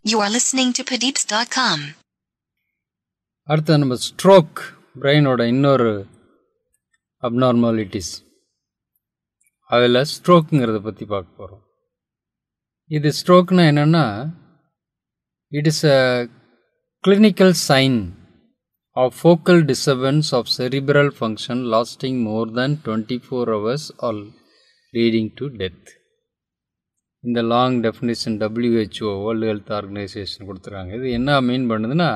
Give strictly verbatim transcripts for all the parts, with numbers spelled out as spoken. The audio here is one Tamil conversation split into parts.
You are listening to Padeepz dot com. அடுத்து நம்ம ஸ்ட்ரோக் பிரெயினோட இன்னொரு அப்நார்மாலிட்டிஸ் அதில் ஸ்ட்ரோக்குங்கிறத பற்றி பார்க்க போகிறோம். இது ஸ்ட்ரோக்னா என்னென்னா, it is a clinical sign of focal disturbance of cerebral function lasting more than twenty-four hours or leading to death. இந்த long definition W H O world health organisation கொடுத்துருக்காங்க. இது என்ன மீன் பண்ணுதுன்னா,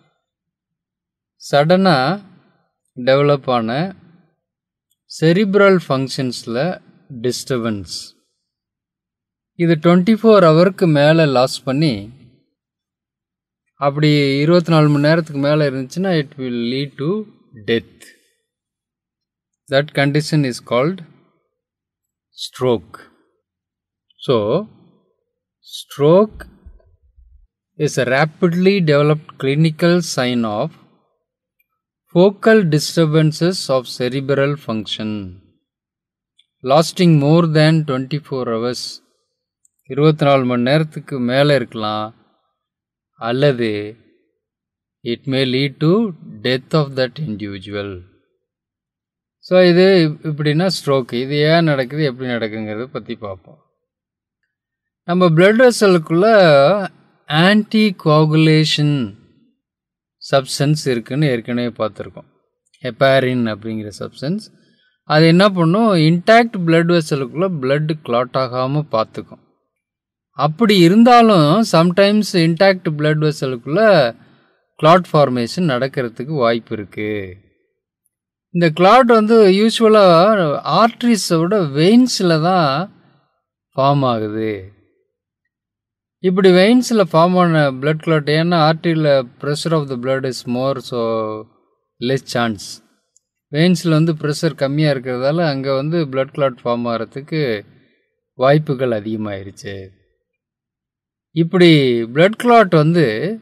சடனாக டெவலப் ஆன செரிப்ரல் ஃபங்க்ஷன்ஸில் டிஸ்டர்பன்ஸ் இது டுவெண்ட்டி ஃபோர் ஹவருக்கு மேலே லாஸ் பண்ணி அப்படி இருபத்தி நாலு மணி நேரத்துக்கு மேலே இருந்துச்சுன்னா it will lead to death. That condition is called stroke. So stroke is a rapidly developed clinical sign of focal disturbances of cerebral function lasting more than twenty-four hours. இருபத்தி நாலு மணி நேரத்துக்கு மேலே இருக்கலாம், அல்லது it may lead to death of that individual. So இது இப்படின்னா ஸ்ட்ரோக். இது ஏன் நடக்குது, எப்படி நடக்குங்கிறத பற்றி பார்ப்போம். நம்ம பிளட் வெசலுக்குள்ளே ஆன்டி கோகுலேஷன் சப்ஸ்டன்ஸ் இருக்குதுன்னு ஏற்கனவே பார்த்துருக்கோம். ஹெப்பாரின் அப்படிங்கிற சப்ஸ்டன்ஸ் அது என்ன பண்ணும், இன்டாக்ட் பிளட் வெசலுக்குள்ளே பிளட் கிளாட் ஆகாமல் பார்த்துக்கும். அப்படி இருந்தாலும் சம்டைம்ஸ் இன்டாக்ட் பிளட் வெசலுக்குள்ளே கிளாட் ஃபார்மேஷன் நடக்கிறதுக்கு வாய்ப்பு இருக்குது. இந்த கிளாட் வந்து யூஸ்வலாக ஆர்ட்ரிஸை விட வெயின்ஸில் தான் ஃபார்ம் ஆகுது. இப்படி வெயின்ஸில் ஃபார்ம் ஆன பிளட் கிளாட், ஏன்னா ஆர்ட்ரியில் pressure of the blood is more, so less chance. வெயின்ஸில் வந்து ப்ரெஷர் கம்மியாக இருக்கிறதால அங்கே வந்து பிளட் கிளாட் ஃபார்ம் ஆகிறதுக்கு வாய்ப்புகள் அதிகமாகிருச்சு. இப்படி பிளட் கிளாட் வந்து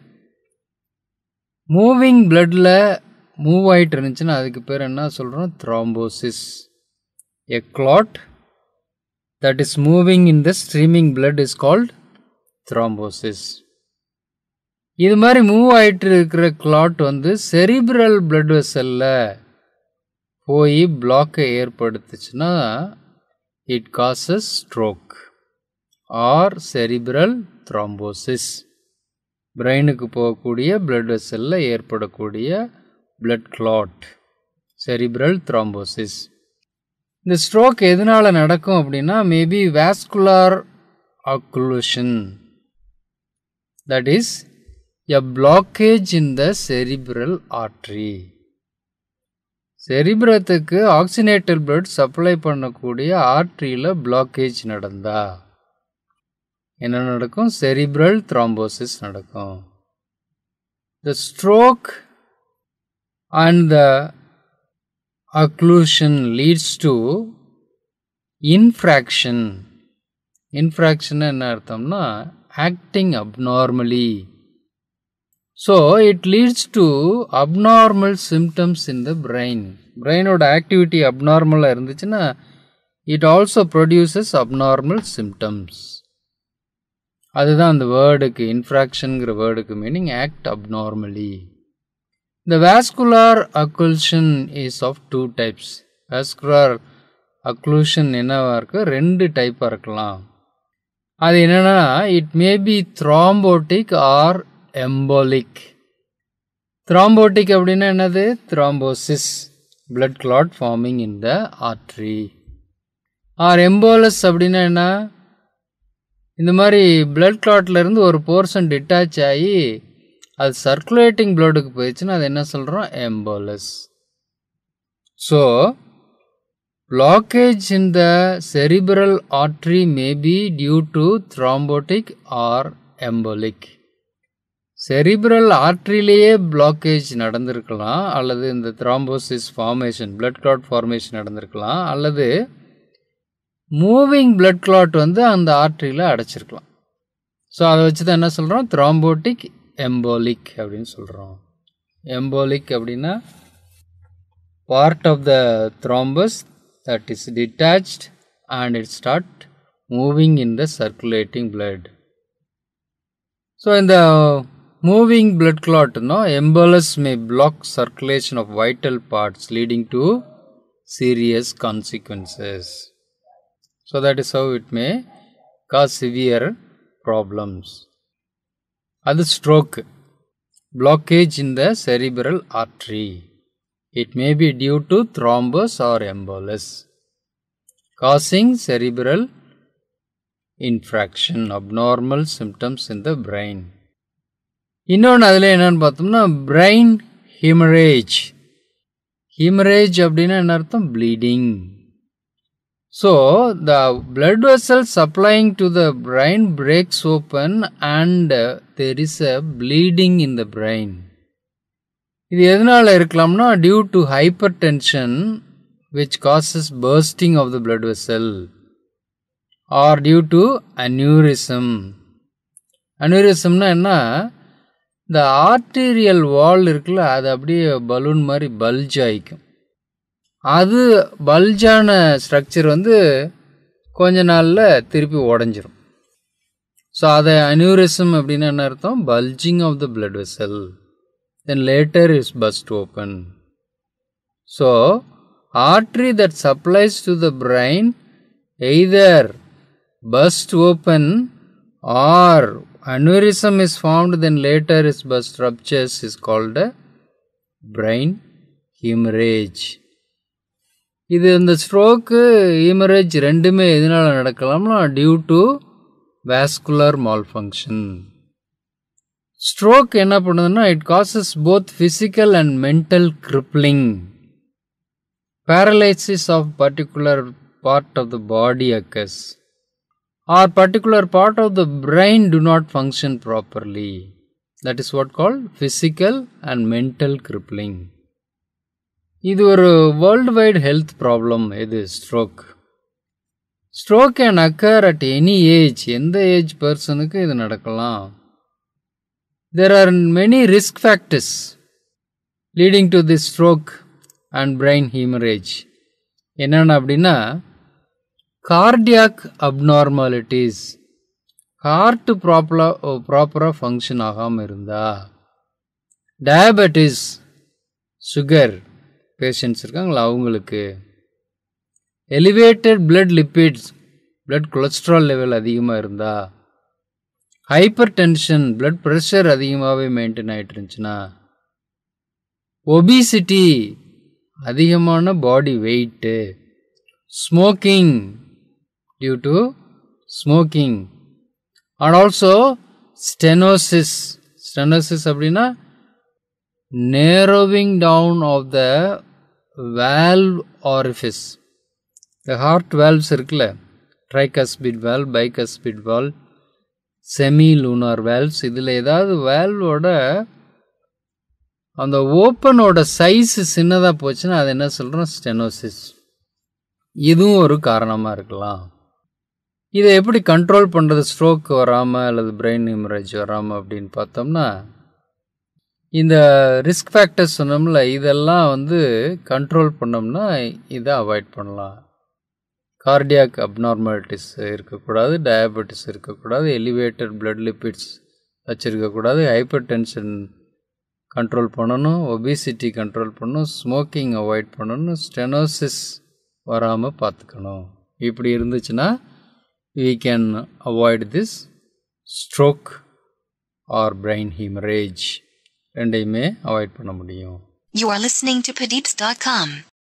மூவிங் பிளட்டில் மூவ் ஆகிட்டு இருந்துச்சுன்னா அதுக்கு பேர் என்ன சொல்கிறோம், thrombosis. A clot that is moving in the streaming blood is called thrombosis. இது மாதிரி மூவ் ஆகிட்டு இருக்கிற கிளாட் வந்து செரிப்ரல் பிளட் வெசலில் போய் பிளாக்கை ஏற்படுத்துச்சுன்னா it causes stroke or cerebral thrombosis. பிரெயினுக்கு போகக்கூடிய பிளட் வெசலில் ஏற்படக்கூடிய பிளட் கிளாட், செரிப்ரல் த்ரோம்போசிஸ். இந்த ஸ்ட்ரோக் எதனால் நடக்கும் அப்படின்னா, maybe vascular occlusion, that is a blockage in the cerebral artery. செரிப்ரத்துக்கு ஆக்சிஜனேட்டட் பிளட் சப்ளை பண்ணக்கூடிய ஆர்ட்ரியில் பிளாக்கேஜ் நடந்தா என்ன நடக்கும், செரிப்ரல் த்ரோம்போசிஸ் நடக்கும். The stroke and the occlusion leads to infarction. Infarction என்ன அர்த்தம்னா acting abnormally. So it leads to abnormal symptoms in the brain. Brainோட activity abnormal இருந்துச்சுன்னா it also produces abnormal symptoms. அதுதான் அந்த வேர்டுக்கு, இன்ஃப்ராக்ஷன்ங்கிற வேர்டுக்கு meaning act abnormally. The vascular occlusion is of two types. Vascular occlusion என்னவா இருக்கு, ரெண்டு டைப்பாக இருக்கலாம். அது என்னன்னா, it may be thrombotic or embolic. Thrombotic அப்படின்னா என்னது, thrombosis, blood clot forming in the artery. or embolus அப்படின்னா என்ன, இந்த மாதிரி பிளட் கிளாட்லேருந்து ஒரு போர்ஷன் டிட்டாச் ஆகி அது சர்க்குலேட்டிங் பிளட்டுக்கு போயிடுச்சுன்னா அது என்ன சொல்கிறோம், எம்போலஸ். ஸோ blockage in the cerebral artery may be due to thrombotic or embolic. cerebral arteryலேயே blockage நடந்திருக்கலாம், அல்லது இந்த thrombosis formation, blood clot formation நடந்திருக்கலாம், அல்லது மூவிங் blood clot வந்து அந்த ஆர்ட்ரியில் அடைச்சிருக்கலாம். ஸோ அதை வச்சு தான் என்ன சொல்கிறோம், thrombotic embolic அப்படின்னு சொல்கிறோம். embolic அப்படின்னா part of the thrombus that is detached and it start moving in the circulating blood. So in the moving blood clot, no, embolus may block circulation of vital parts, leading to serious consequences. So that is how it may cause severe problems. Other stroke, blockage in the cerebral artery. It may be due to thrombus or embolus, causing cerebral infarction, abnormal symptoms in the brain. இன்னொன்று அதில் என்னென்னு பார்த்தோம்னா brain haemorrhage. Haemorrhage அப்படின்னா என்ன அர்த்தம்? Bleeding. So the blood vessel supplying to the brain breaks open and there is a bleeding in the brain. இது எதனால இருக்கலாம்னா due to hypertension which causes bursting of the blood vessel or due to aneurysm. Aneurysmனா என்ன? இந்த arterial wall இருக்குல்ல, அது அப்படியே பலூன் மாதிரி பல்ஜ் ஆகிக்கும். அது பல்ஜான ஸ்ட்ரக்சர் வந்து கொஞ்ச நாளில் திருப்பி உடஞ்சிரும். ஸோ அதை அனியூரிசம் அப்படின்னு என்ன அர்த்தம்? Bulging of the blood vessel. Then later is burst open. So artery that supplies to the brain either burst open or aneurysm is formed, then later is burst ruptures, is called a brain haemorrhage. இது இந்த ஸ்ட்ரோக்கு ஹீமரேஜ் ரெண்டுமே எதனால நடக்கலாம்னா due to vascular malfunction. Stroke என்ன பண்ணுதுன்னா it causes both physical and mental crippling. Paralysis of particular part of the body occurs or particular part of the brain do not function properly. That is what called physical and mental crippling. இது ஒரு வேர்ல்டு வைட் ஹெல்த் ப்ராப்ளம். இது stroke. Stroke can occur at any age. எந்த ஏஜ் பர்சனுக்கு இது நடக்கலாம். There are many risk factors leading to the stroke and brain haemorrhage. என்னென்ன அப்படின்னா கார்டியாக் அப்நார்மாலிட்டிஸ், ஹார்ட் ப்ராப்பராக ப்ராப்பராக ஃபங்க்ஷன் ஆகாமல் இருந்தா, டயபெட்டிஸ், சுகர் பேஷண்ட்ஸ் இருக்காங்களா அவங்களுக்கு, elevated blood lipids, blood cholesterol level அதிகமாக இருந்தா, ஹைப்பர் டென்ஷன், பிளட் ப்ரெஷர் அதிகமாகவே மெயின்டைன் ஆகிட்டு இருந்துச்சுன்னா, ஒபிசிட்டி, அதிகமான body weight, smoking due to smoking, and also stenosis. Stenosis அப்படின்னா narrowing down of the valve orifice. The heart valves இருக்குல்ல, tricuspid valve, bicuspid valve, semi-lunar valves. இதில் ஏதாவது வேல்வோட அந்த ஓப்பனோட சைஸ் சின்னதாக போச்சுன்னா அது என்ன சொல்கிறோம்? ஸ்டெனோசிஸ். இதுவும் ஒரு காரணமாக இருக்கலாம். இதை எப்படி கண்ட்ரோல் பண்ணுறது ஸ்ட்ரோக் வராமல் அல்லது பிரெயின் ஹெமரேஜ் வராமல் அப்படின்னு பார்த்தோம்னா, இந்த ரிஸ்க் ஃபேக்டர்ஸ் சொன்னோம்ல, இதெல்லாம் வந்து கண்ட்ரோல் பண்ணோம்னா இதை அவாய்ட் பண்ணலாம். கார்டியாக் அப்நார்மாலிட்டிஸ் இருக்கக்கூடாது, டயபெட்டிஸ் இருக்கக்கூடாது, எலிவேட்டட் பிளட் லிப்பிட்ஸ் வச்சுருக்கக்கூடாது, ஹைப்பர் டென்ஷன் கண்ட்ரோல் பண்ணணும், ஒபிசிட்டி கண்ட்ரோல் பண்ணணும், ஸ்மோக்கிங் அவாய்ட் பண்ணணும், ஸ்டெனோசிஸ் வராமல் பார்த்துக்கணும். இப்படி இருந்துச்சுன்னா we can avoid this stroke or brain hemorrhage. ரெண்டையுமே அவாய்ட் பண்ண முடியும். You are listening to Padeepz dot com.